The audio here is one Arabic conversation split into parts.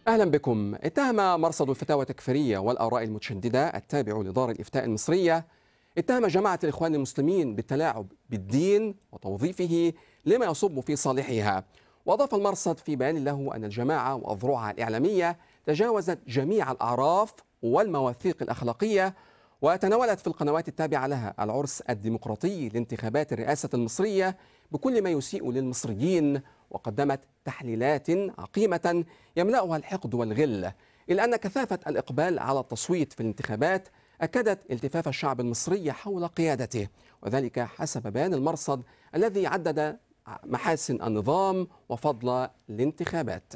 أهلا بكم. اتهم مرصد الفتاوى التكفيرية والآراء المتشددة التابع لدار الإفتاء المصرية جماعة الإخوان المسلمين بالتلاعب بالدين وتوظيفه لما يصب في صالحها. وأضاف المرصد في بيان له أن الجماعة وأذرعها الإعلامية تجاوزت جميع الأعراف والمواثيق الأخلاقية، وتناولت في القنوات التابعة لها العرس الديمقراطي لانتخابات الرئاسة المصرية بكل ما يسيء للمصريين، وقدمت تحليلات عقيمة يملأها الحقد والغل، إلا أن كثافة الإقبال على التصويت في الانتخابات أكدت التفاف الشعب المصري حول قيادته، وذلك حسب بيان المرصد الذي عدد محاسن النظام وفضل الانتخابات.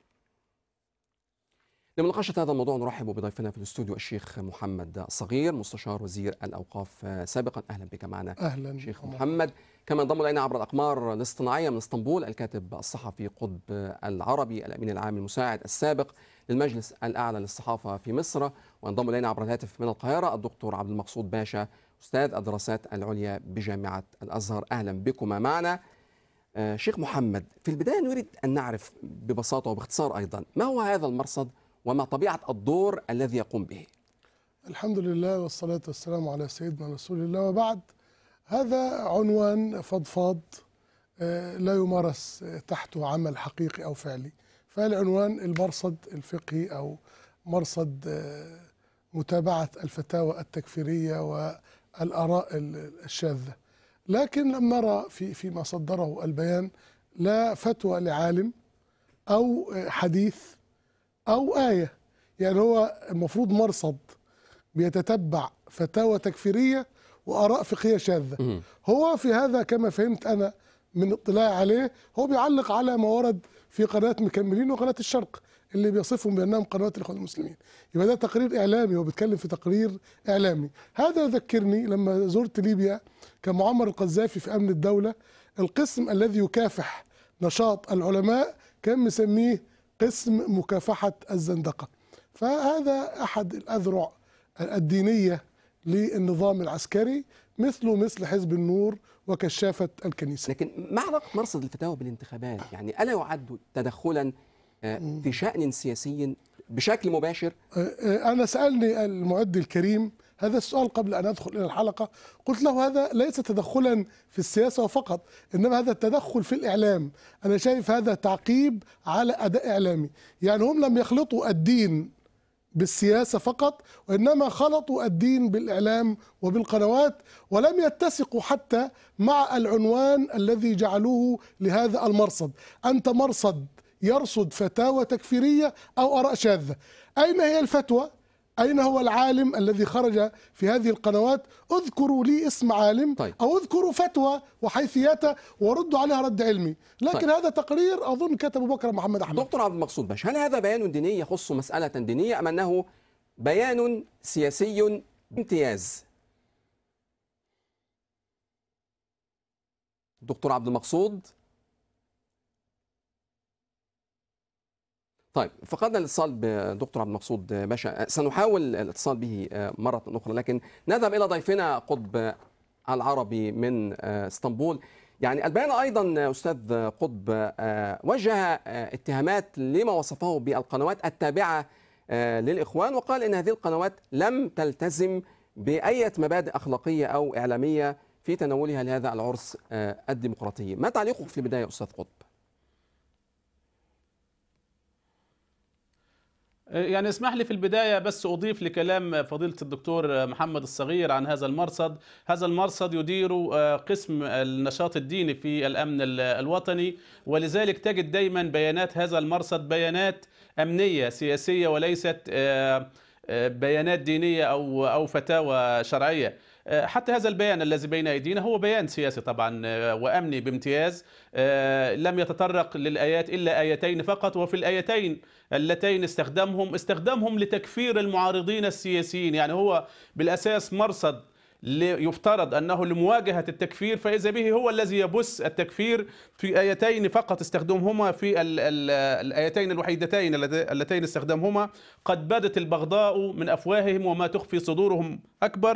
لمناقشة هذا الموضوع نرحب بضيفنا في الاستوديو الشيخ محمد الصغير، مستشار وزير الأوقاف سابقا. أهلا بك معنا. أهلا شيخ محمد. كما انضم إلينا عبر الأقمار الاصطناعية من اسطنبول الكاتب الصحفي قطب العربي الأمين العام المساعد السابق للمجلس الأعلى للصحافة في مصر، وانضم إلينا عبر الهاتف من القاهرة الدكتور عبد المقصود باشا أستاذ الدراسات العليا بجامعة الأزهر. أهلا بكما معنا. شيخ محمد، في البداية نريد أن نعرف ببساطة وباختصار أيضا ما هو هذا المرصد وما طبيعة الدور الذي يقوم به؟ الحمد لله والصلاة والسلام على سيدنا رسول الله، وبعد. هذا عنوان فضفاض لا يمارس تحته عمل حقيقي أو فعلي. فالعنوان المرصد الفقهي أو مرصد متابعة الفتاوى التكفيرية والآراء الشاذة. لكن لم نرى فيما صدره البيان لا فتوى لعالم أو حديث أو آية. يعني هو المفروض مرصد بيتتبع فتاوى تكفيرية وآراء فقهية شاذة. هو في هذا كما فهمت أنا من اطلاعي عليه هو بيعلق على ما ورد في قناة مكملين وقناة الشرق اللي بيصفهم بأنهم قنوات الإخوان المسلمين. يبقى ده تقرير إعلامي، هو بيتكلم في تقرير إعلامي. هذا يذكرني لما زرت ليبيا كان معمر القذافي في أمن الدولة، القسم الذي يكافح نشاط العلماء كان مسميه قسم مكافحة الزندقة. فهذا أحد الأذرع الدينية للنظام العسكري، مثل حزب النور وكشافة الكنيسة. لكن ما علاقة مرصد الفتاوى بالانتخابات؟ يعني ألا يعد تدخلا في شأن سياسي بشكل مباشر؟ أنا سألني المعد الكريم هذا السؤال قبل أن أدخل إلى الحلقة، قلت له هذا ليس تدخلا في السياسة فقط، إنما هذا التدخل في الإعلام. أنا شايف هذا تعقيب على أداء إعلامي. يعني هم لم يخلطوا الدين بالسياسة فقط، وإنما خلطوا الدين بالإعلام وبالقنوات، ولم يتسقوا حتى مع العنوان الذي جعلوه لهذا المرصد. أنت مرصد يرصد فتاوى تكفيرية أو آراء شاذة. أين هي الفتوى؟ أين هو العالم الذي خرج في هذه القنوات؟ اذكروا لي اسم عالم. طيب. أو اذكروا فتوى وحيثياتها وردوا عليها رد علمي. لكن طيب. هذا تقرير أظن كتبه بكر محمد أحمد. دكتور عبد المقصود باشا، هل هذا بيان ديني يخص مسألة دينية أم أنه بيان سياسي امتياز؟ دكتور عبد المقصود. طيب، فقدنا الاتصال بدكتور عبد المقصود باشا، سنحاول الاتصال به مرة أخرى، لكن نذهب إلى ضيفنا قطب العربي من اسطنبول. يعني البيان أيضا أستاذ قطب وجه اتهامات لما وصفه بالقنوات التابعة للإخوان، وقال إن هذه القنوات لم تلتزم بأي مبادئ أخلاقية أو إعلامية في تناولها لهذا العرس الديمقراطي. ما تعليقك في البداية أستاذ قطب؟ يعني اسمح لي في البداية بس أضيف لكلام فضيلة الدكتور محمد الصغير عن هذا المرصد. هذا المرصد يدير قسم النشاط الديني في الأمن الوطني، ولذلك تجد دايما بيانات هذا المرصد بيانات أمنية سياسية وليست بيانات دينية أو فتاوى شرعية. حتى هذا البيان الذي بين أيدينا هو بيان سياسي طبعا وأمني بامتياز، لم يتطرق للآيات إلا آيتين فقط، وفي الآيتين اللتين استخدمهم لتكفير المعارضين السياسيين. يعني هو بالأساس مرصد يفترض أنه لمواجهة التكفير، فإذا به هو الذي يبث التكفير في آيتين فقط استخدمهما، في الآيتين الوحيدتين اللتين استخدمهما قد بدت البغضاء من أفواههم وما تخفي صدورهم أكبر.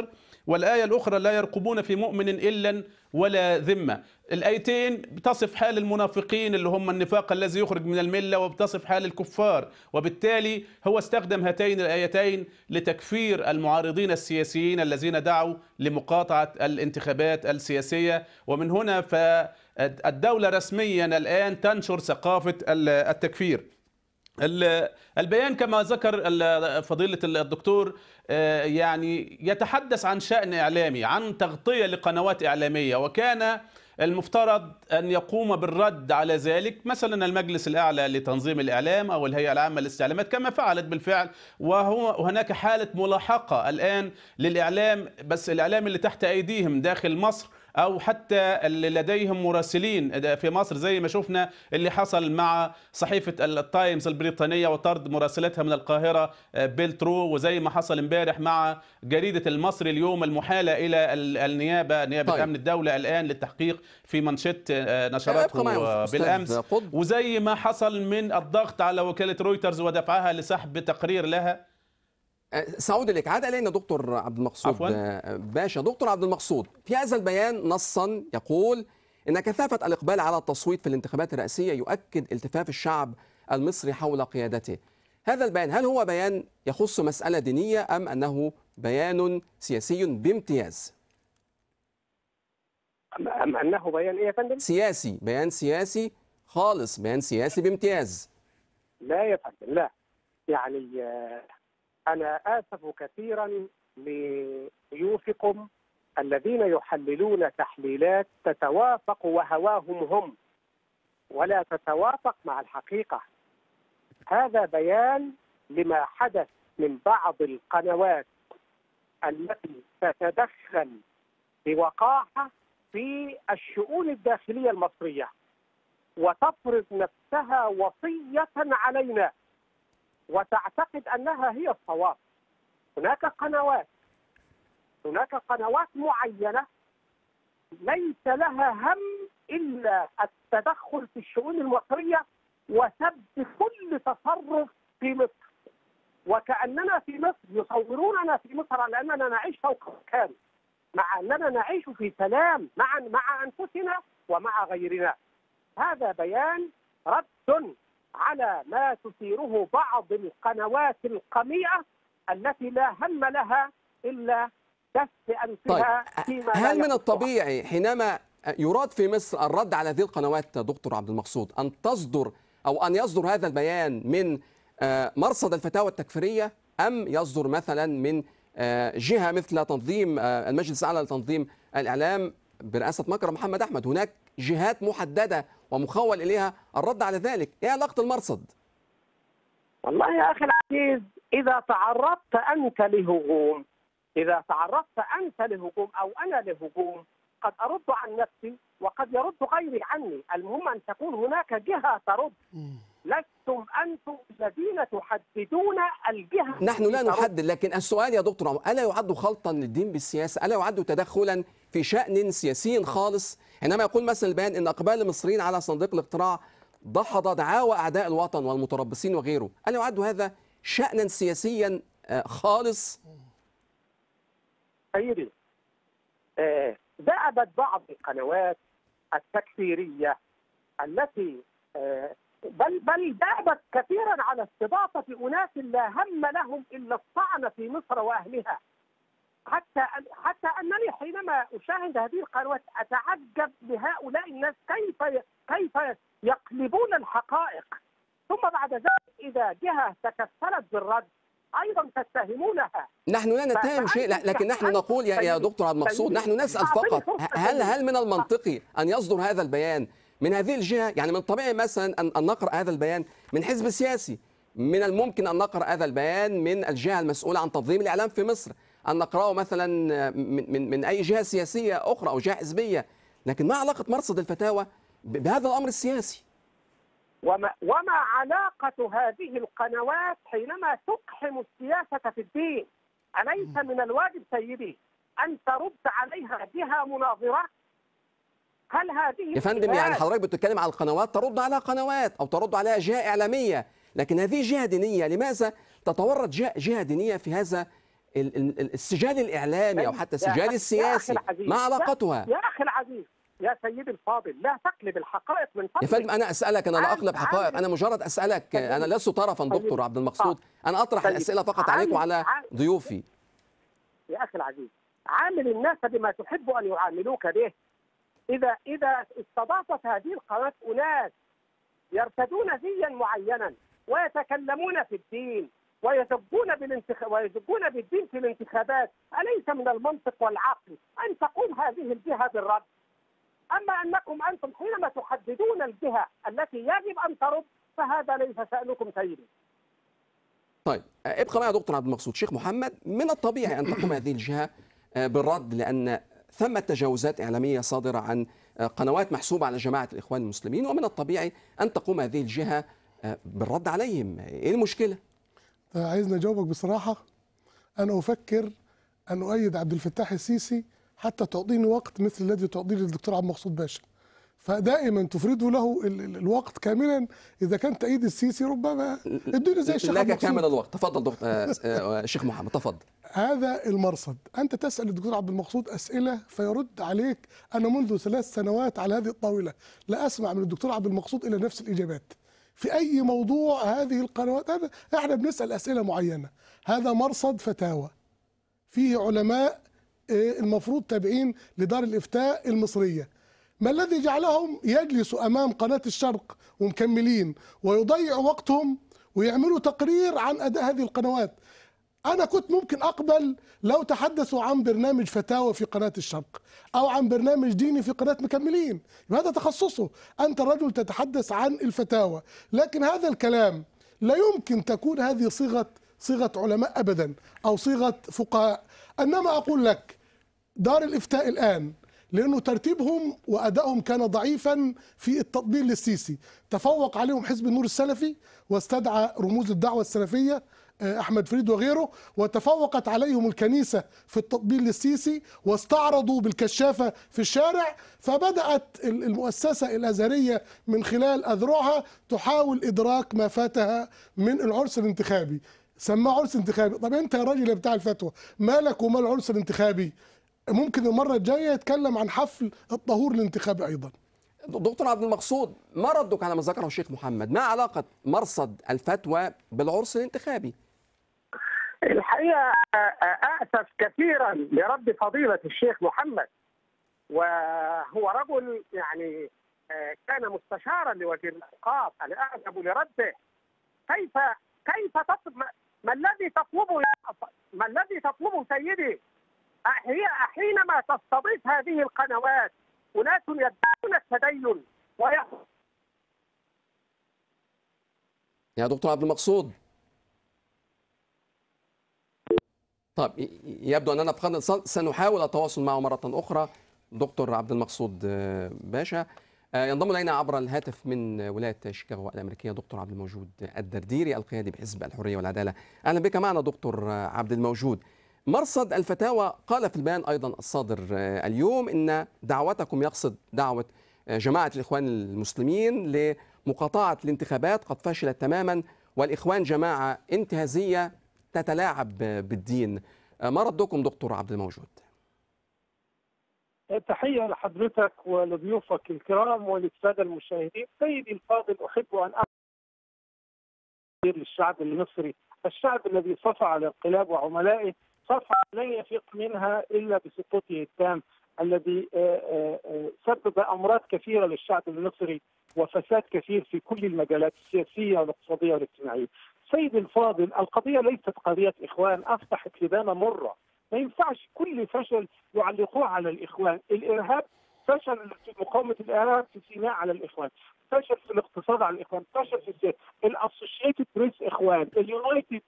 والآية الأخرى لا يرقبون في مؤمن إلا ولا ذمة. الآيتين بتصف حال المنافقين اللي هم النفاق الذي يخرج من الملة، وبتصف حال الكفار، وبالتالي هو استخدم هاتين الآيتين لتكفير المعارضين السياسيين الذين دعوا لمقاطعة الانتخابات السياسية. ومن هنا فالدولة رسميا الآن تنشر ثقافة التكفير. البيان كما ذكر فضيلة الدكتور يعني يتحدث عن شأن إعلامي، عن تغطية لقنوات إعلامية، وكان المفترض أن يقوم بالرد على ذلك مثلا المجلس الأعلى لتنظيم الإعلام أو الهيئة العامة للاستعلامات كما فعلت بالفعل. وهناك حالة ملاحقة الآن للإعلام، بس الإعلام اللي تحت أيديهم داخل مصر أو حتى اللي لديهم مراسلين في مصر، زي ما شفنا اللي حصل مع صحيفة التايمز البريطانية وطرد مراسلتها من القاهرة بيلترو، وزي ما حصل امبارح مع جريدة المصري اليوم المحالة إلى النيابة، نيابة طيب. أمن الدولة الآن للتحقيق في منشط نشرته بالأمس، وزي ما حصل من الضغط على وكالة رويترز ودفعها لسحب تقرير لها. سأعود إليك. عاد إلينا دكتور عبد المقصود باشا. دكتور عبد المقصود، في هذا البيان نصا يقول إن كثافة الإقبال على التصويت في الانتخابات الرئاسية يؤكد التفاف الشعب المصري حول قيادته. هذا البيان هل هو بيان يخص مسألة دينية أم أنه بيان سياسي بامتياز؟ أم أنه بيان إيه يا فندم؟ سياسي، بيان سياسي خالص، بيان سياسي بامتياز. لا يا فندم، لا. يعني أنا آسف كثيرا لضيوفكم الذين يحللون تحليلات تتوافق وهواهم هم ولا تتوافق مع الحقيقة. هذا بيان لما حدث من بعض القنوات التي تتدخل بوقاحة في الشؤون الداخلية المصرية وتفرض نفسها وصية علينا وتعتقد أنها هي الصواب. هناك قنوات معينة ليس لها هم إلا التدخل في الشؤون المصرية وسب كل تصرف في مصر، وكأننا في مصر، يصوروننا في مصر على أننا نعيش فوق مكان، مع أننا نعيش في سلام مع أنفسنا ومع غيرنا. هذا بيان رد على ما تثيره بعض القنوات القميئة التي لا هم لها إلا دس أنفها فيما هل من الطبيعي حينما يراد في مصر الرد على هذه القنوات دكتور عبد المقصود أن تصدر أو أن يصدر هذا البيان من مرصد الفتاوى التكفيرية، أم يصدر مثلا من جهة مثل تنظيم المجلس الأعلى لتنظيم الإعلام برئاسة مكرم محمد أحمد؟ هناك جهات محددة ومخول إليها الرد على ذلك. إيه علاقة المرصد؟ والله يا أخي العزيز، إذا تعرضت أنت لهجوم أو أنا لهجوم، قد أرد عن نفسي وقد يرد غيري عني. المهم أن تكون هناك جهة ترد. لستم أنتم الذين تحددون الجهة. نحن لا نحدد، لكن السؤال يا دكتور عمر، ألا يعد خلطا للدين بالسياسة؟ ألا يعد تدخلا في شأن سياسي خالص؟ حينما يقول مثلا البيان إن أقبال المصريين على صندوق الاقتراع دحض دعاوى أعداء الوطن والمتربصين وغيره، ألا يعد هذا شأنا سياسيا خالص؟ سيدي، دأبت بعض القنوات التكفيرية التي بل دأبت كثيرا على استضافة أناس لا هم لهم إلا الطعن في مصر وأهلها، حتى أنني حينما أشاهد هذه القنوات أتعجب لهؤلاء الناس كيف يقلبون الحقائق، ثم بعد ذلك إذا جهة تكفلت بالرد أيضا تتهمونها. نحن لا نتهم شيء، لكن نحن نقول يا دكتور عبد المقصود، نحن نسأل فقط هل من المنطقي أن يصدر هذا البيان من هذه الجهة؟ يعني من الطبيعي مثلا أن نقرأ هذا البيان من حزب سياسي، من الممكن أن نقرأ هذا البيان من الجهة المسؤولة عن تنظيم الإعلام في مصر، أن نقرأه مثلا من أي جهة سياسية أخرى أو جهة حزبية، لكن ما علاقة مرصد الفتاوى بهذا الأمر السياسي؟ وما علاقة هذه القنوات حينما تقحم السياسة في الدين؟ أليس من الواجب سيدي أن ترد عليها جهة مناظرة؟ هل هذه يا فندم يعني حضرتك بتتكلم على القنوات، ترد على قنوات أو ترد عليها جهة إعلامية، لكن هذه جهة دينية، لماذا تتورط جهة دينية في هذا السجال الإعلامي أو حتى السجال السياسي ما علاقتها؟ يا أخي العزيز، يا سيدي الفاضل، لا تقلب الحقائق من فضلك. يا فندم أنا أسألك، أنا لا أقلب حقائق، أنا مجرد أسألك، أنا لست طرفا دكتور عبد المقصود، أنا أطرح الأسئلة فقط عليك وعلى ضيوفي. يا أخي العزيز، عامل الناس بما تحب أن يعاملوك به. إذا استضافت هذه القناة أناس يرتدون زيا معينا ويتكلمون في الدين ويزجون بالدين في الانتخابات، أليس من المنطق والعقل أن تقوم هذه الجهة بالرد؟ أما أنتم حينما تحددون الجهة التي يجب أن ترد فهذا ليس شأنكم سيدي. طيب ابقى معي دكتور عبد المقصود. شيخ محمد، من الطبيعي أن تقوم هذه الجهة بالرد لأن ثمة تجاوزات إعلامية صادرة عن قنوات محسوبة على جماعة الإخوان المسلمين، ومن الطبيعي أن تقوم هذه الجهة بالرد عليهم. إيه المشكلة؟ عايزني أجاوبك بصراحة. أنا أفكر أن أؤيد عبد الفتاح السيسي حتى تعطيني وقت مثل الذي تعطيه للدكتور عبد المقصود باشا، فدائما تفرده له الوقت كاملا. إذا كان تأييد السيسي ربما ادوني زي الشيخ لك كامل الوقت. تفضل دكتور شيخ محمد، تفضل. هذا المرصد، أنت تسأل الدكتور عبد المقصود أسئلة فيرد عليك. أنا منذ 3 سنوات على هذه الطاولة لا أسمع من الدكتور عبد المقصود إلا نفس الإجابات في أي موضوع. هذه القنوات احنا بنسأل أسئلة معينة. هذا مرصد فتاوى فيه علماء المفروض تابعين لدار الإفتاء المصرية. ما الذي جعلهم يجلسوا أمام قناة الشرق ومكملين ويضيعوا وقتهم ويعملوا تقرير عن أداء هذه القنوات؟ أنا كنت ممكن أقبل لو تحدثوا عن برنامج فتاوى في قناة الشرق أو عن برنامج ديني في قناة مكملين، هذا تخصصه، أنت رجل تتحدث عن الفتاوى. لكن هذا الكلام لا يمكن تكون هذه صيغة علماء أبدا أو صيغة فقهاء. إنما أقول لك دار الإفتاء الآن لأنه ترتيبهم وأدائهم كان ضعيفا في التطبيل للسيسي، تفوق عليهم حزب النور السلفي واستدعى رموز الدعوة السلفية أحمد فريد وغيره، وتفوقت عليهم الكنيسة في التطبيل للسيسي واستعرضوا بالكشافة في الشارع. فبدأت المؤسسة الأزهرية من خلال أذرعها تحاول إدراك ما فاتها من العرس الانتخابي، سماه عرس انتخابي. طب أنت يا راجل بتاع الفتوى مالك ومال العرس الانتخابي؟ ممكن المرة الجاية يتكلم عن حفل الطهور الانتخابي أيضا. دكتور عبد المقصود، ما ردك على ما ذكره الشيخ محمد؟ ما علاقة مرصد الفتوى بالعرس الانتخابي؟ الحقيقة أأسف كثيرا لرد فضيلة الشيخ محمد، وهو رجل يعني كان مستشارا لوزير الأوقاف. أنا أعجب لرده. كيف تطلب ما الذي تطلبه سيدي؟ حينما تستضيف هذه القنوات أناس يدعون التدين يا دكتور عبد المقصود. طيب يبدو أننا فقدنا الاتصال، سنحاول التواصل معه مرة أخرى. دكتور عبد المقصود باشا ينضم إلينا عبر الهاتف من ولاية شيكاغو الأمريكية دكتور عبد الموجود الدرديري القيادي بحزب الحرية والعدالة. أهلا بك معنا دكتور عبد الموجود. مرصد الفتاوى قال في البيان أيضا الصادر اليوم إن دعوتكم يقصد دعوة جماعة الإخوان المسلمين لمقاطعة الانتخابات قد فشلت تماما، والإخوان جماعة انتهازية تتلاعب بالدين. ما ردكم دكتور عبد الموجود؟ تحية لحضرتك ولضيوفك الكرام وللسادة المشاهدين. سيدي الفاضل، أحب أن أقول للشعب المصري، الشعب الذي صفع على الانقلاب وعملائه صفحة لن يفيق منها إلا بسقوطه التام الذي سبب أمراض كثيرة للشعب المصري وفساد كثير في كل المجالات السياسية والاقتصادية والاجتماعية. سيدي الفاضل، القضية ليست قضية إخوان أفتحت لبانة مرة. ما ينفعش كل فشل يعلقوه على الإخوان. الإرهاب فشل في مقاومة الإرهاب في سيناء على الإخوان، فشل في الاقتصاد على الإخوان، فشل في السياسة. الأسوشيتد بريس إخوان، اليونايتد،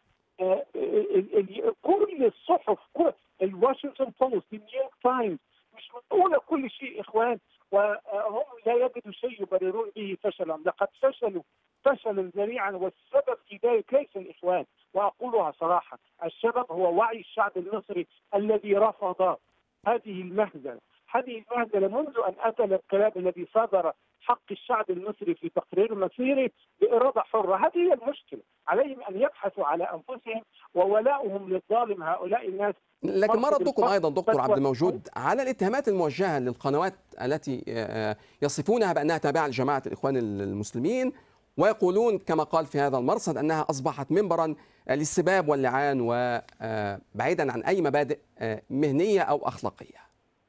كل الصحف، كل الواشنطن بوست، النيويورك تايمز، مش معقولة كل شيء إخوان وهم لا يجدوا شيء يبررون به فشلهم. لقد فشلوا فشلا ذريعا، والسبب في ذلك ليس الإخوان، وأقولها صراحة، السبب هو وعي الشعب المصري الذي رفض هذه المهزلة. هذه المهزلة منذ أن أتى الانقلاب الذي صدر حق الشعب المصري في تقرير مصيره بإرادة حرة. هذه هي المشكلة. عليهم أن يبحثوا على أنفسهم، وولائهم للظالم هؤلاء الناس. لكن ما ردكم أيضا دكتور عبد الموجود على الاتهامات الموجهة للقنوات التي يصفونها بأنها تابعة لجماعة الإخوان المسلمين، ويقولون كما قال في هذا المرصد أنها أصبحت منبرا للسباب واللعان وبعيدا عن أي مبادئ مهنية أو أخلاقية؟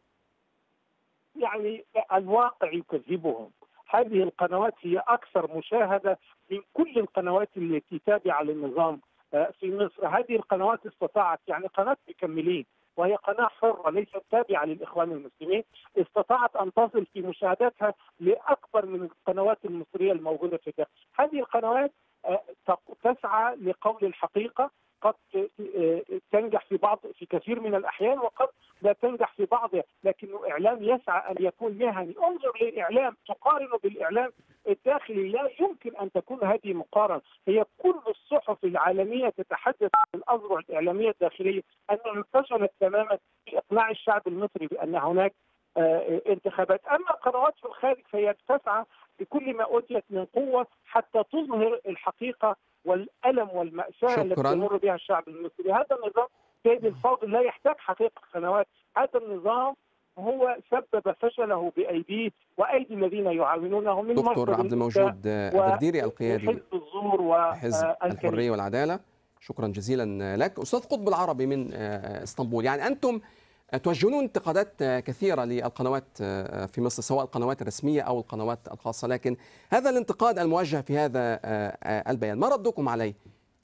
يعني الواقع يكذبهم. هذه القنوات هي أكثر مشاهدة من كل القنوات التي تابعة للنظام في مصر. هذه القنوات استطاعت، يعني قناة مكملين وهي قناة حرة ليست تابعة للإخوان المسلمين، استطاعت أن تصل في مشاهداتها لأكبر من القنوات المصرية الموجودة في الداخل. هذه القنوات تسعى لقول الحقيقة، قد تنجح في كثير من الأحيان، وقد لا تنجح في بعضها، لكنه إعلام يسعى أن يكون مهني. انظر للإعلام تقارنه بالإعلام الداخلي، لا يمكن أن تكون هذه مقارنة. هي كل الصحف العالمية تتحدث عن الأذرع الإعلامية الداخلية أنها فشلت تماما في إقناع الشعب المصري بأن هناك انتخابات. أما القنوات في الخارج فهي تسعى بكل ما أوتيت من قوة حتى تظهر الحقيقة والألم والمأساة التي يمر بها الشعب المصري. هذا النظام سيد الفاضل لا يحتاج حقيقة قنوات. هذا النظام هو سبب فشله بأيديه وأيدي الذين يعاونونه من دكتور عبد الموجود الدرديري القيادي حزب الزور وحزب الحرية والعدالة، شكرا جزيلا لك. أستاذ قطب العربي من اسطنبول، يعني أنتم توجهون انتقادات كثيرة للقنوات في مصر سواء القنوات الرسمية أو القنوات الخاصة، لكن هذا الانتقاد الموجه في هذا البيان ما ردكم عليه؟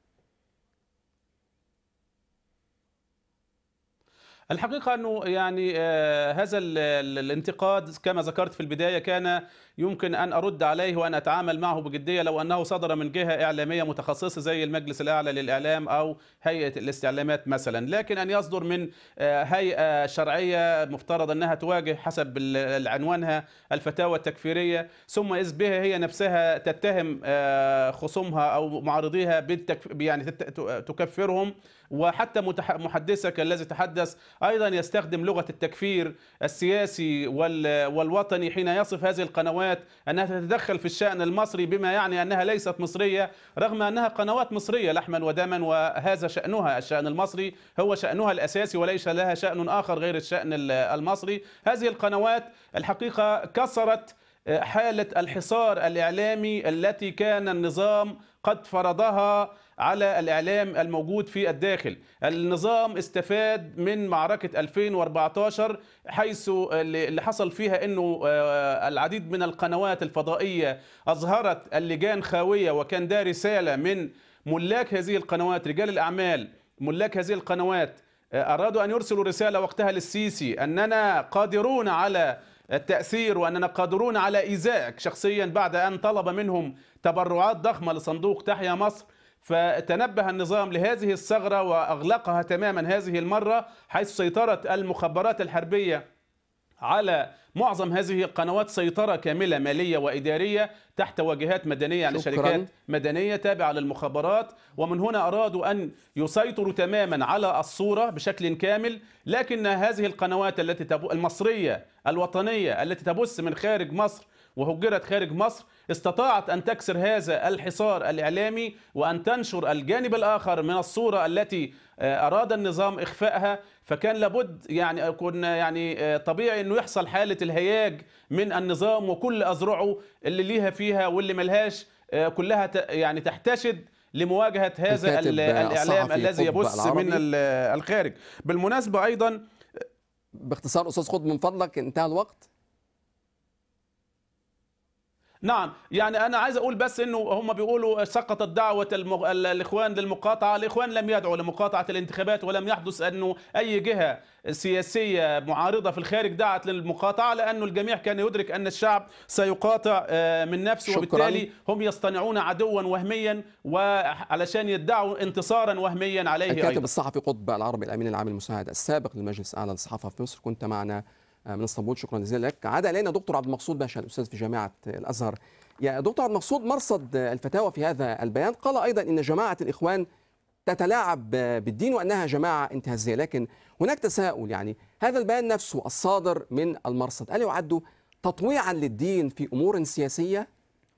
الحقيقة أنه يعني هذا الانتقاد كما ذكرت في البداية كان يمكن أن أرد عليه وأن أتعامل معه بجدية لو أنه صدر من جهة إعلامية متخصصة زي المجلس الأعلى للإعلام أو هيئة الاستعلامات مثلا، لكن أن يصدر من هيئة شرعية مفترض أنها تواجه حسب عنوانها الفتاوى التكفيرية، ثم إذ بها هي نفسها تتهم خصومها أو معارضيها يعني تكفرهم، وحتى محدثك الذي تحدث أيضا يستخدم لغة التكفير السياسي والوطني حين يصف هذه القنوات أنها تتدخل في الشأن المصري بما يعني أنها ليست مصرية، رغم أنها قنوات مصرية لحما ودما، وهذا شأنها. الشأن المصري هو شأنها الأساسي وليس لها شأن آخر غير الشأن المصري. هذه القنوات الحقيقة كسرت حالة الحصار الإعلامي التي كان النظام قد فرضها على الإعلام الموجود في الداخل. النظام استفاد من معركة 2014 حيث اللي حصل فيها أنه العديد من القنوات الفضائية أظهرت اللجان خاوية، وكان ده رسالة من ملاك هذه القنوات، رجال الأعمال ملاك هذه القنوات أرادوا أن يرسلوا رسالة وقتها للسيسي أننا قادرون على التأثير وأننا قادرون على إيذائك شخصيا، بعد أن طلب منهم تبرعات ضخمة لصندوق تحيا مصر. فتنبه النظام لهذه الثغرة وأغلقها تماما هذه المرة، حيث سيطرت المخابرات الحربية على معظم هذه القنوات سيطرة كاملة مالية وإدارية تحت واجهات مدنية، يعني شركات مدنية تابعة للمخابرات. ومن هنا أرادوا أن يسيطروا تماما على الصورة بشكل كامل. لكن هذه القنوات المصرية الوطنية التي تبث من خارج مصر وهجرت خارج مصر استطاعت أن تكسر هذا الحصار الإعلامي وأن تنشر الجانب الآخر من الصورة التي أراد النظام إخفائها. فكان لابد يعني طبيعي أنه يحصل حالة الهياج من النظام وكل أذرعه اللي ليها فيها واللي ملهاش كلها يعني تحتشد لمواجهة هذا الإعلام الذي يبث من الخارج. بالمناسبة أيضا باختصار أستاذ قطب من فضلك، انتهى الوقت. نعم، يعني أنا عايز أقول بس إنه هم بيقولوا سقطت دعوة الإخوان للمقاطعة. الإخوان لم يدعوا لمقاطعة الانتخابات، ولم يحدث أنه أي جهة سياسية معارضة في الخارج دعت للمقاطعة، لأنه الجميع كان يدرك أن الشعب سيقاطع من نفسه. وبالتالي هم يصطنعون عدوا وهميا وعلشان يدعوا انتصارا وهميا عليه. الكاتب الصحفي قطب العربي الأمين العام المساعد السابق للمجلس الأعلى للصحافة في مصر، كنت معنا من اسطنبول، شكرا جزيلا لك. عاد الينا دكتور عبد المقصود باشا الاستاذ في جامعه الازهر. يا دكتور عبد المقصود، مرصد الفتاوى في هذا البيان قال ايضا ان جماعه الاخوان تتلاعب بالدين وانها جماعه انتهازيه، لكن هناك تساؤل، يعني هذا البيان نفسه الصادر من المرصد هل يعد تطويعا للدين في أمور سياسية؟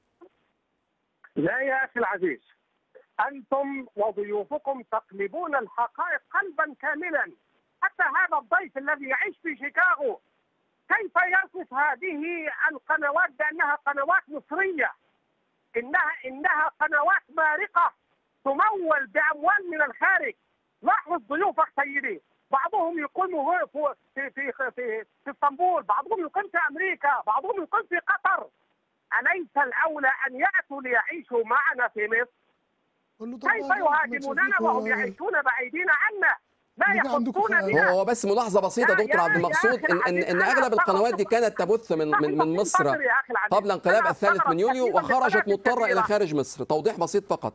لا يا أخي العزيز، أنتم وضيوفكم تقلبون الحقائق قلبا كاملا. حتى هذا الضيف الذي يعيش في شيكاغو كيف يصف هذه القنوات بأنها قنوات مصرية؟ إنها قنوات مارقة تمول بأموال من الخارج. لاحظ ضيوفك سيدي، بعضهم يقيم في اسطنبول، بعضهم يقيم في أمريكا، بعضهم يقيم في قطر. أليس الأولى أن يأتوا ليعيشوا معنا في مصر؟ كيف يهاجموننا وهم يعيشون بعيدين عنا؟ لا يخصون بنا. هو بس ملاحظة بسيطة دكتور عبد المقصود، إن أغلب القنوات دي كانت تبث من مصر قبل انقلاب الثالث من يوليو، وخرجت مضطرة إلى خارج مصر. توضيح بسيط فقط.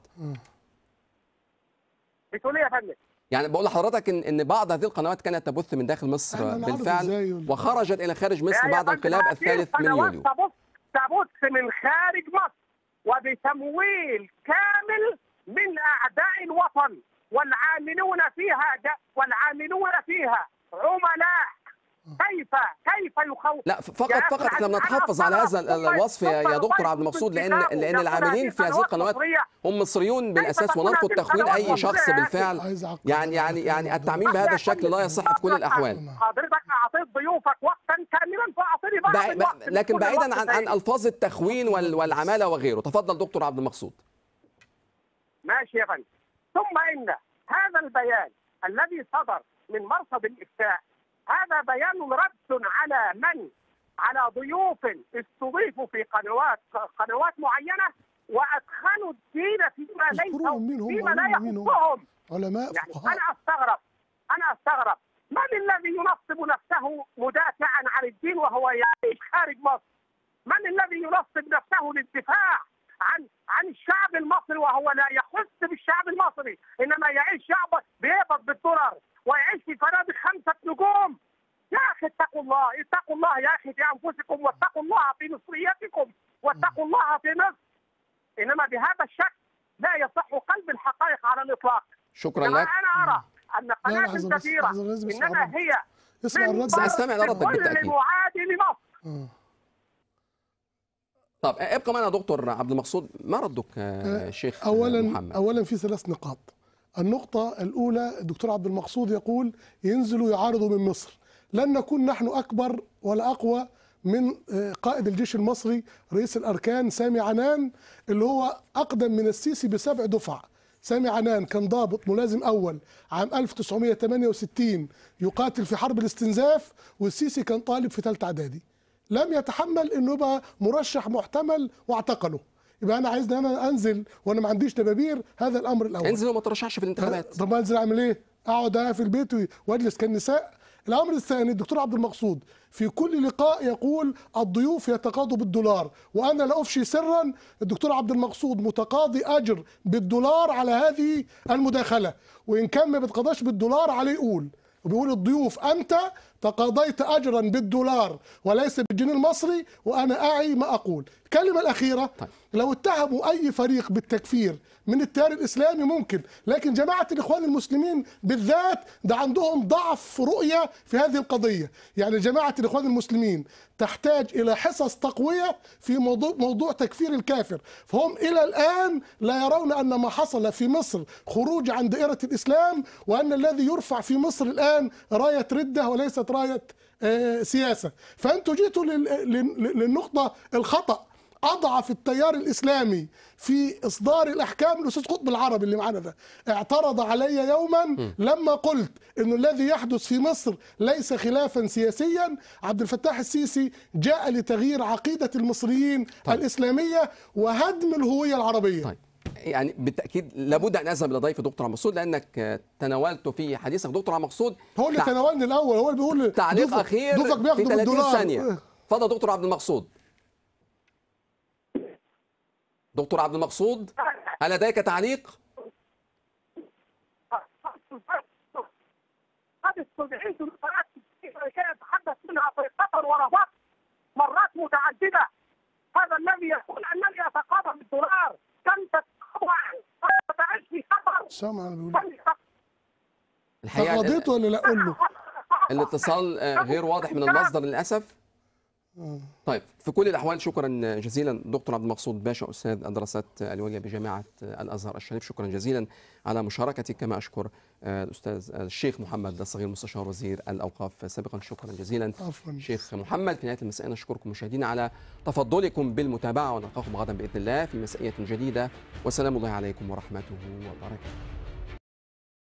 بتقول إيه يا فندم؟ يعني بقول لحضرتك إن بعض هذه القنوات كانت تبث من داخل مصر بالفعل، وخرجت إلى خارج مصر بعد انقلاب الثالث من يوليو. تبث من خارج مصر وبتمويل كامل من أعداء الوطن، والعاملون فيها عملاء. كيف يخوف؟ لا فقط احنا بنتحفظ على هذا الوصف يا دكتور عبد المقصود، لان العاملين في هذه القنوات هم مصريون بالاساس، ونرفض تخوين اي شخص بالفعل. يعني التعميم بهذا الشكل لا يصح في كل الاحوال. حضرتك اعطيت ضيوفك وقتا كاملا فاعطيني بعض الوقت. لكن بعيدا عن الفاظ التخوين والعماله وغيره، تفضل دكتور عبد المقصود. ماشي يا فندم. ثم ان هذا البيان الذي صدر من مرصد الافتاء هذا بيان رد على ضيوف استضيفوا في قنوات معينه وادخلوا الدين فيما لا يخصهم. علماء يعني فقهاء. انا استغرب من الذي ينصب نفسه مدافعا عن الدين وهو يعيش خارج مصر؟ من الذي ينصب نفسه للدفاع عن الشعب المصري وهو لا يخص بالشعب المصري، انما يعيش شعب بيقبض بالدولار ويعيش في فنادق 5 نجوم؟ يا اخي اتقوا الله يا اخي في انفسكم، واتقوا الله في مصريتكم، واتقوا الله في مصر. انما بهذا الشكل لا يصح قلب الحقائق على الاطلاق. شكرا لك. انا ارى ان قناه كثيره انما هي سأستمع لردك بالتأكيد. كل معادي لمصر. طب ابقى معنا دكتور عبد المقصود، ما ردك شيخ محمد؟ اولا في 3 نقاط. النقطة الأولى الدكتور عبد المقصود يقول ينزلوا يعارضوا من مصر. لن نكون نحن أكبر ولا أقوى من قائد الجيش المصري رئيس الأركان سامي عنان، اللي هو أقدم من السيسي ب7 دفع. سامي عنان كان ضابط ملازم أول عام 1968 يقاتل في حرب الاستنزاف، والسيسي كان طالب في ثالثة إعدادي. لم يتحمل إنه يبقى مرشح محتمل واعتقله. يبقى انا عايزني انا انزل وانا ما عنديش دبابير؟ هذا الامر الاول. انزل وما ترشحش في الانتخابات. طب انزل اعمل ايه؟ اقعد في البيت واجلس كالنساء؟ الامر الثاني الدكتور عبد المقصود في كل لقاء يقول الضيوف يتقاضوا بالدولار، وانا لا افشي سرا الدكتور عبد المقصود متقاضي اجر بالدولار على هذه المداخله، وان كان ما بيتقاضاش بالدولار عليه يقول، وبيقول الضيوف انت تقاضيت اجرا بالدولار وليس بالجنيه المصري، وانا اعي ما اقول. الكلمه الاخيره، لو اتهموا اي فريق بالتكفير من التيار الاسلامي ممكن، لكن جماعه الاخوان المسلمين بالذات ده عندهم ضعف رؤيه في هذه القضيه. يعني جماعه الاخوان المسلمين تحتاج الى حصص تقويه في موضوع تكفير الكافر، فهم الى الان لا يرون ان ما حصل في مصر خروج عن دائره الاسلام، وان الذي يرفع في مصر الان رايه رده وليست رايه سياسه. فانتوا جيتوا للنقطه الخطا. اضعف التيار الاسلامي في اصدار الاحكام الاستاذ قطب العربي اللي معانا ده اعترض علي يوما لما قلت انه الذي يحدث في مصر ليس خلافا سياسيا. عبد الفتاح السيسي جاء لتغيير عقيده المصريين الاسلاميه وهدم الهويه العربيه. يعني بالتاكيد لابد ان اذهب لضيف دكتور عبد المقصود، لانك تناولت في حديث دكتور عبد المقصود. هو اللي تناولني الاول، هو اللي بيقول تعليق اخير في 30 ثانيه. اتفضل دكتور عبد المقصود. دكتور عبد المقصود، هل لديك تعليق؟ قد استدعيت لقاءات يتحدث منها في قطر ورباط مرات متعدده. هذا الذي يقول انني اتقاضى بالدولار كم تعيش في قطر؟ سامع بيقول الحقيقه تقاضيت ولا لا؟ قول له الاتصال غير واضح من المصدر للاسف. طيب في كل الأحوال شكرا جزيلا دكتور عبد المقصود باشا أستاذ الدراسات العليا بجامعة الأزهر الشريف، شكرا جزيلا على مشاركتك. كما أشكر الأستاذ الشيخ محمد الصغير مستشار وزير الأوقاف سابقا، شكرا جزيلا. عفوا. شيخ محمد، في نهاية المساء نشكركم مشاهدينا على تفضلكم بالمتابعة، ونلقاكم غدا بإذن الله في مسائية جديدة، وسلام الله عليكم ورحمته وبركاته.